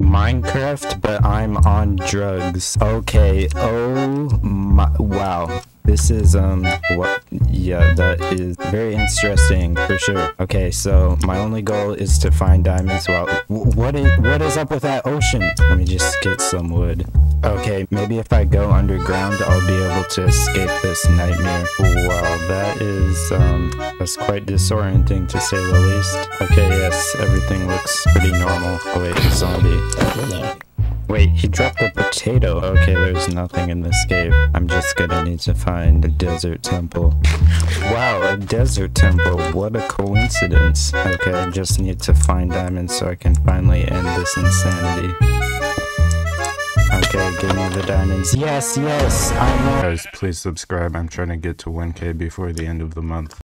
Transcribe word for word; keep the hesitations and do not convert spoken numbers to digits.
Minecraft, but I'm on drugs. Okay, oh my, wow. This is, um, what, yeah, that is very interesting, for sure. Okay, so my only goal is to find diamonds. Well, what is, what is up with that ocean? Let me just get some wood. Okay, maybe if I go underground, I'll be able to escape this nightmare. Wow, that is, um, that's quite disorienting to say the least. Okay, yes, everything looks pretty normal. Oh wait, zombie. Wait, he dropped a potato. Okay, there's nothing in this cave. I'm just gonna need to find a desert temple. Wow, a desert temple. What a coincidence. Okay, I just need to find diamonds so I can finally end this insanity. Okay, give me the diamonds. Yes, yes, I know. Guys, please subscribe. I'm trying to get to one K before the end of the month.